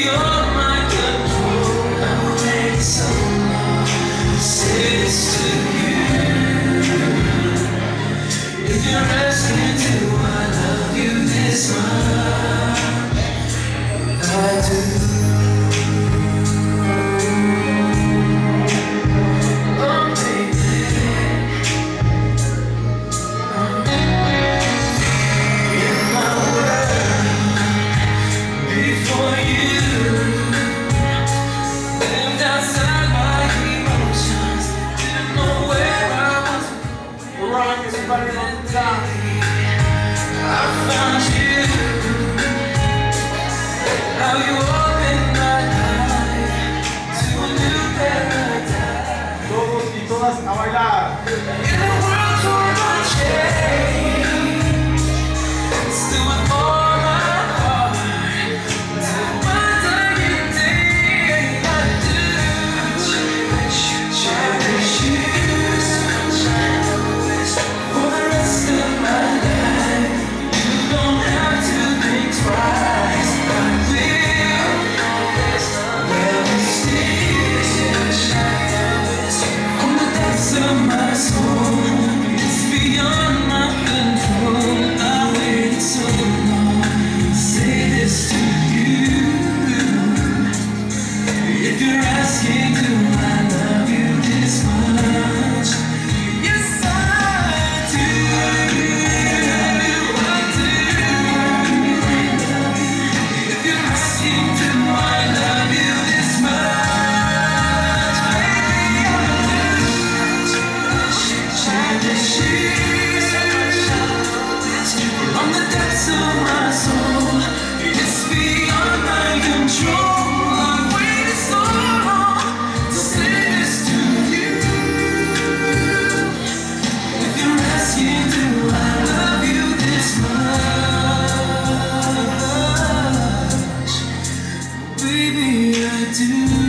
beyond my control. I waited so long to say this to you. If you're asking, do I love you this much? I do. I found you. How you opened my life to a new paradise. Todos y todas a bailar. In a world torn by change, still with all my heart, till my dying day, I do cherish you. Baby, I do.